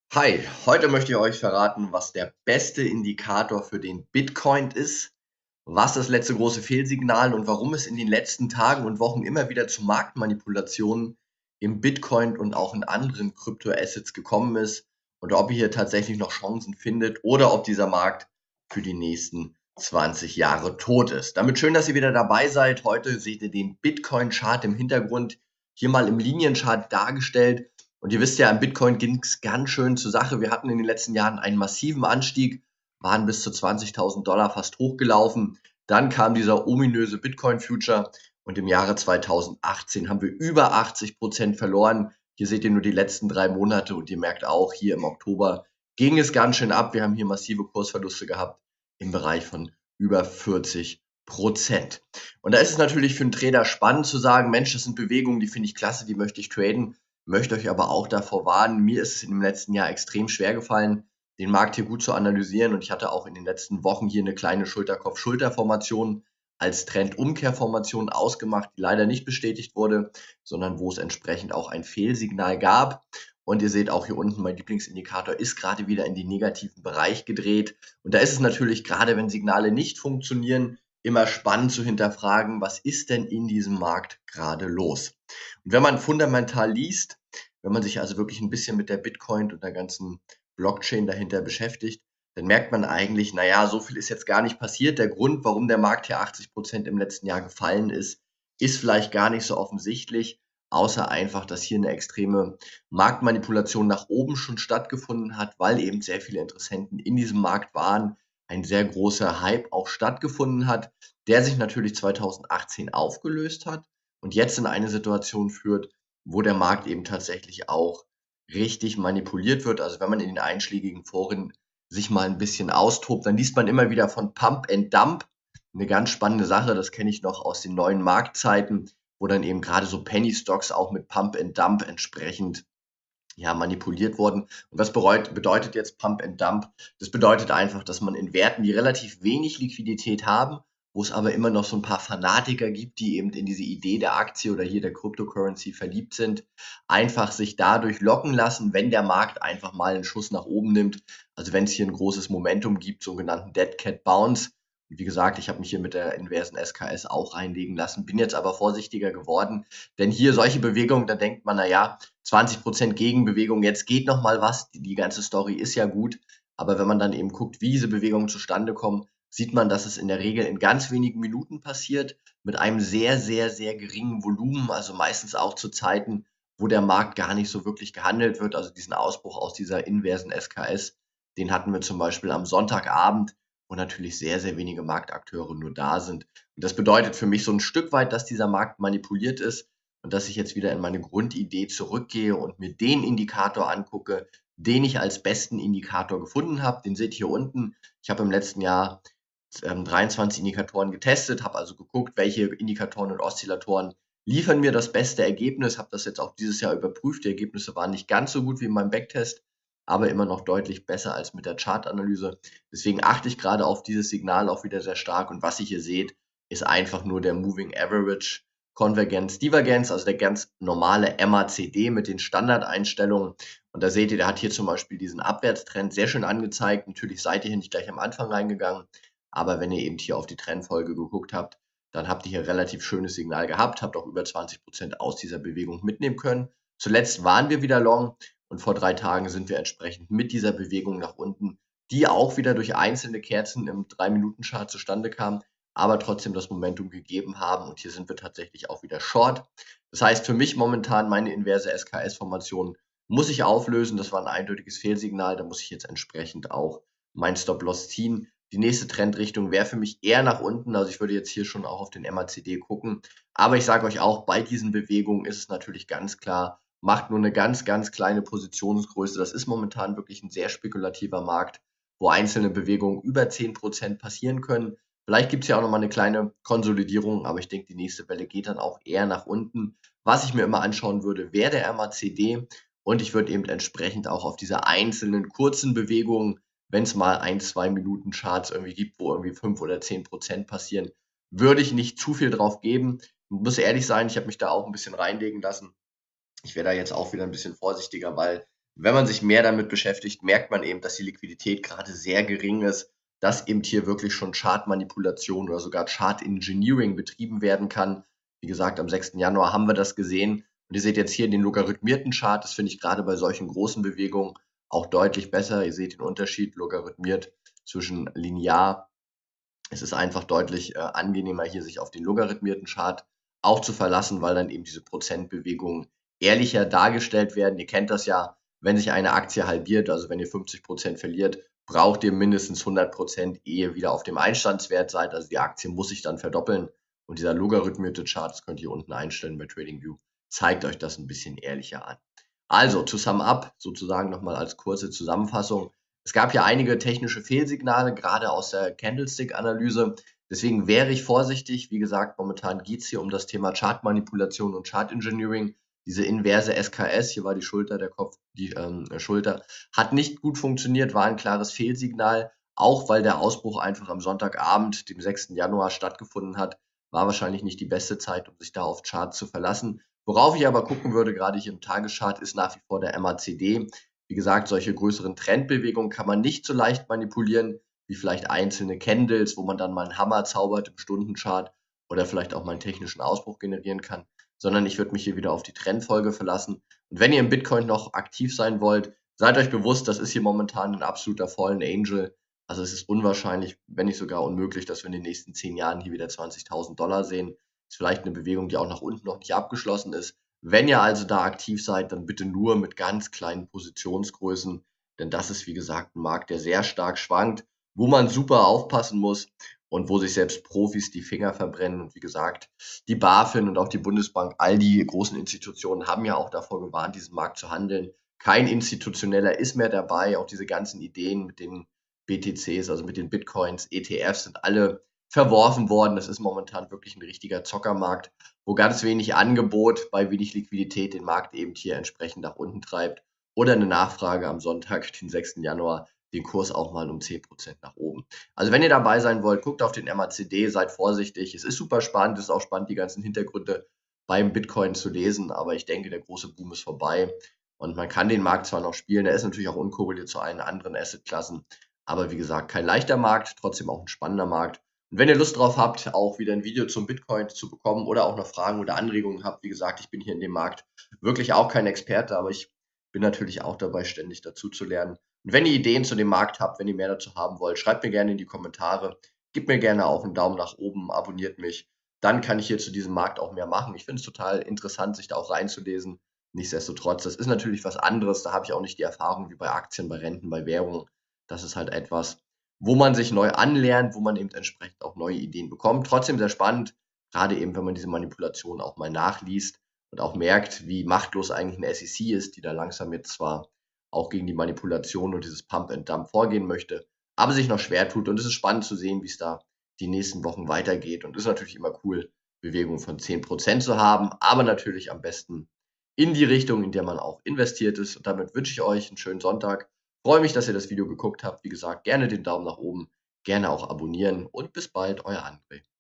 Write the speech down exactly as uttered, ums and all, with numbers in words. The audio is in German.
Hi, heute möchte ich euch verraten, was der beste Indikator für den Bitcoin ist, was das letzte große Fehlsignal und warum es in den letzten Tagen und Wochen immer wieder zu Marktmanipulationen im Bitcoin und auch in anderen Kryptoassets gekommen ist und ob ihr hier tatsächlich noch Chancen findet oder ob dieser Markt für die nächsten zwanzig Jahre tot ist. Damit schön, dass ihr wieder dabei seid. Heute seht ihr den Bitcoin-Chart im Hintergrund, hier mal im Linienchart dargestellt. Und ihr wisst ja, im Bitcoin ging es ganz schön zur Sache. Wir hatten in den letzten Jahren einen massiven Anstieg, waren bis zu zwanzigtausend Dollar fast hochgelaufen. Dann kam dieser ominöse Bitcoin-Future und im Jahre zweitausendachtzehn haben wir über achtzig Prozent verloren. Hier seht ihr nur die letzten drei Monate und ihr merkt auch, hier im Oktober ging es ganz schön ab. Wir haben hier massive Kursverluste gehabt im Bereich von über vierzig Prozent. Und da ist es natürlich für einen Trader spannend zu sagen, Mensch, das sind Bewegungen, die finde ich klasse, die möchte ich traden. Möchte euch aber auch davor warnen, mir ist es im letzten Jahr extrem schwer gefallen, den Markt hier gut zu analysieren und ich hatte auch in den letzten Wochen hier eine kleine Schulterkopf-Schulter-Formation als Trendumkehrformation ausgemacht, die leider nicht bestätigt wurde, sondern wo es entsprechend auch ein Fehlsignal gab. Und ihr seht auch hier unten, mein Lieblingsindikator ist gerade wieder in den negativen Bereich gedreht. Und da ist es natürlich, gerade wenn Signale nicht funktionieren, immer spannend zu hinterfragen, was ist denn in diesem Markt gerade los? Und wenn man fundamental liest, wenn man sich also wirklich ein bisschen mit der Bitcoin und der ganzen Blockchain dahinter beschäftigt, dann merkt man eigentlich, naja, so viel ist jetzt gar nicht passiert. Der Grund, warum der Markt hier achtzig Prozent im letzten Jahr gefallen ist, ist vielleicht gar nicht so offensichtlich, außer einfach, dass hier eine extreme Marktmanipulation nach oben schon stattgefunden hat, weil eben sehr viele Interessenten in diesem Markt waren, ein sehr großer Hype auch stattgefunden hat, der sich natürlich zweitausendachtzehn aufgelöst hat und jetzt in eine Situation führt, wo der Markt eben tatsächlich auch richtig manipuliert wird. Also wenn man in den einschlägigen Foren sich mal ein bisschen austobt, dann liest man immer wieder von Pump and Dump. Eine ganz spannende Sache, das kenne ich noch aus den neuen Marktzeiten, wo dann eben gerade so Penny Stocks auch mit Pump and Dump entsprechend ja, manipuliert wurden. Und was bereut, bedeutet jetzt Pump and Dump? Das bedeutet einfach, dass man in Werten, die relativ wenig Liquidität haben, wo es aber immer noch so ein paar Fanatiker gibt, die eben in diese Idee der Aktie oder hier der Cryptocurrency verliebt sind, einfach sich dadurch locken lassen, wenn der Markt einfach mal einen Schuss nach oben nimmt. Also wenn es hier ein großes Momentum gibt, sogenannten Dead Cat Bounce. Und wie gesagt, ich habe mich hier mit der inversen S K S auch reinlegen lassen, bin jetzt aber vorsichtiger geworden, denn hier solche Bewegungen, da denkt man, naja, zwanzig Prozent Gegenbewegung, jetzt geht noch mal was, die, die ganze Story ist ja gut, aber wenn man dann eben guckt, wie diese Bewegungen zustande kommen, sieht man, dass es in der Regel in ganz wenigen Minuten passiert, mit einem sehr, sehr, sehr geringen Volumen, also meistens auch zu Zeiten, wo der Markt gar nicht so wirklich gehandelt wird, also diesen Ausbruch aus dieser inversen S K S, den hatten wir zum Beispiel am Sonntagabend, wo natürlich sehr, sehr wenige Marktakteure nur da sind. Und das bedeutet für mich so ein Stück weit, dass dieser Markt manipuliert ist und dass ich jetzt wieder in meine Grundidee zurückgehe und mir den Indikator angucke, den ich als besten Indikator gefunden habe. Den seht ihr hier unten. Ich habe im letzten Jahr ähm, dreiundzwanzig Indikatoren getestet, habe also geguckt, welche Indikatoren und Oszillatoren liefern mir das beste Ergebnis, habe das jetzt auch dieses Jahr überprüft. Die Ergebnisse waren nicht ganz so gut wie in meinem Backtest, aber immer noch deutlich besser als mit der Chartanalyse. Deswegen achte ich gerade auf dieses Signal auch wieder sehr stark. Und was ihr hier seht, ist einfach nur der Moving Average Konvergenz, Divergenz, also der ganz normale M A C D mit den Standardeinstellungen. Und da seht ihr, der hat hier zum Beispiel diesen Abwärtstrend sehr schön angezeigt. Natürlich seid ihr hier nicht gleich am Anfang reingegangen, aber wenn ihr eben hier auf die Trendfolge geguckt habt, dann habt ihr hier relativ schönes Signal gehabt, habt auch über zwanzig Prozent aus dieser Bewegung mitnehmen können. Zuletzt waren wir wieder long und vor drei Tagen sind wir entsprechend mit dieser Bewegung nach unten, die auch wieder durch einzelne Kerzen im drei Minuten Chart zustande kam, aber trotzdem das Momentum gegeben haben. Und hier sind wir tatsächlich auch wieder short. Das heißt, für mich momentan meine inverse S K S-Formation muss ich auflösen. Das war ein eindeutiges Fehlsignal. Da muss ich jetzt entsprechend auch mein Stop-Loss ziehen. Die nächste Trendrichtung wäre für mich eher nach unten. Also ich würde jetzt hier schon auch auf den M A C D gucken. Aber ich sage euch auch, bei diesen Bewegungen ist es natürlich ganz klar, macht nur eine ganz, ganz kleine Positionsgröße. Das ist momentan wirklich ein sehr spekulativer Markt, wo einzelne Bewegungen über zehn Prozent passieren können. Vielleicht gibt es ja auch nochmal eine kleine Konsolidierung, aber ich denke, die nächste Welle geht dann auch eher nach unten. Was ich mir immer anschauen würde, wäre der M A C D und ich würde eben entsprechend auch auf diese einzelnen kurzen Bewegungen, wenn es mal ein, zwei Minuten Charts irgendwie gibt, wo irgendwie fünf oder zehn Prozent passieren, würde ich nicht zu viel drauf geben. Ich muss ehrlich sein, ich habe mich da auch ein bisschen reinlegen lassen. Ich wäre da jetzt auch wieder ein bisschen vorsichtiger, weil wenn man sich mehr damit beschäftigt, merkt man eben, dass die Liquidität gerade sehr gering ist, dass eben hier wirklich schon Chartmanipulation oder sogar Chart Engineering betrieben werden kann. Wie gesagt, am sechsten Januar haben wir das gesehen. Und ihr seht jetzt hier den logarithmierten Chart. Das finde ich gerade bei solchen großen Bewegungen auch deutlich besser. Ihr seht den Unterschied logarithmiert zwischen linear. Es ist einfach deutlich äh, angenehmer, hier sich auf den logarithmierten Chart auch zu verlassen, weil dann eben diese Prozentbewegungen ehrlicher dargestellt werden. Ihr kennt das ja, wenn sich eine Aktie halbiert, also wenn ihr fünfzig Prozent verliert, braucht ihr mindestens hundert Prozent, ehe ihr wieder auf dem Einstandswert seid. Also die Aktie muss sich dann verdoppeln. Und dieser logarithmierte Chart, das könnt ihr unten einstellen bei TradingView, zeigt euch das ein bisschen ehrlicher an. Also, to sum up, sozusagen nochmal als kurze Zusammenfassung. Es gab ja einige technische Fehlsignale, gerade aus der Candlestick-Analyse. Deswegen wäre ich vorsichtig. Wie gesagt, momentan geht es hier um das Thema Chartmanipulation und Chart Engineering. Diese inverse S K S, hier war die Schulter, der Kopf, die ähm, Schulter, hat nicht gut funktioniert, war ein klares Fehlsignal, auch weil der Ausbruch einfach am Sonntagabend, dem sechsten Januar, stattgefunden hat. War wahrscheinlich nicht die beste Zeit, um sich da auf Charts zu verlassen. Worauf ich aber gucken würde, gerade hier im Tageschart, ist nach wie vor der M A C D. Wie gesagt, solche größeren Trendbewegungen kann man nicht so leicht manipulieren, wie vielleicht einzelne Candles, wo man dann mal einen Hammer zaubert im Stundenchart oder vielleicht auch mal einen technischen Ausbruch generieren kann, sondern ich würde mich hier wieder auf die Trendfolge verlassen. Und wenn ihr im Bitcoin noch aktiv sein wollt, seid euch bewusst, das ist hier momentan ein absoluter Fallen Angel. Also es ist unwahrscheinlich, wenn nicht sogar unmöglich, dass wir in den nächsten zehn Jahren hier wieder zwanzigtausend Dollar sehen. Ist vielleicht eine Bewegung, die auch nach unten noch nicht abgeschlossen ist. Wenn ihr also da aktiv seid, dann bitte nur mit ganz kleinen Positionsgrößen, denn das ist, wie gesagt, ein Markt, der sehr stark schwankt, wo man super aufpassen muss und wo sich selbst Profis die Finger verbrennen. Und wie gesagt, die BaFin und auch die Bundesbank, all die großen Institutionen haben ja auch davor gewarnt, diesen Markt zu handeln. Kein Institutioneller ist mehr dabei. Auch diese ganzen Ideen mit den B T Cs, also mit den Bitcoins, E T Fs, sind alle verworfen worden. Das ist momentan wirklich ein richtiger Zockermarkt, wo ganz wenig Angebot bei wenig Liquidität den Markt eben hier entsprechend nach unten treibt oder eine Nachfrage am Sonntag, den sechsten Januar, den Kurs auch mal um zehn Prozent nach oben. Also wenn ihr dabei sein wollt, guckt auf den M A C D, seid vorsichtig. Es ist super spannend, es ist auch spannend, die ganzen Hintergründe beim Bitcoin zu lesen, aber ich denke, der große Boom ist vorbei und man kann den Markt zwar noch spielen, der ist natürlich auch unkorreliert zu allen anderen Assetklassen, aber wie gesagt, kein leichter Markt, trotzdem auch ein spannender Markt. Und wenn ihr Lust drauf habt, auch wieder ein Video zum Bitcoin zu bekommen oder auch noch Fragen oder Anregungen habt, wie gesagt, ich bin hier in dem Markt wirklich auch kein Experte, aber ich bin natürlich auch dabei, ständig dazu zu lernen. Und wenn ihr Ideen zu dem Markt habt, wenn ihr mehr dazu haben wollt, schreibt mir gerne in die Kommentare. Gebt mir gerne auch einen Daumen nach oben, abonniert mich. Dann kann ich hier zu diesem Markt auch mehr machen. Ich finde es total interessant, sich da auch reinzulesen. Nichtsdestotrotz, das ist natürlich was anderes. Da habe ich auch nicht die Erfahrung wie bei Aktien, bei Renten, bei Währungen. Das ist halt etwas, wo man sich neu anlernt, wo man eben entsprechend auch neue Ideen bekommt. Trotzdem sehr spannend, gerade eben, wenn man diese Manipulation auch mal nachliest und auch merkt, wie machtlos eigentlich eine S E C ist, die da langsam jetzt zwar auch gegen die Manipulation und dieses Pump and Dump vorgehen möchte, aber sich noch schwer tut. Und es ist spannend zu sehen, wie es da die nächsten Wochen weitergeht. Und es ist natürlich immer cool, Bewegungen von zehn Prozent zu haben, aber natürlich am besten in die Richtung, in der man auch investiert ist. Und damit wünsche ich euch einen schönen Sonntag. Freue mich, dass ihr das Video geguckt habt. Wie gesagt, gerne den Daumen nach oben, gerne auch abonnieren und bis bald, euer André.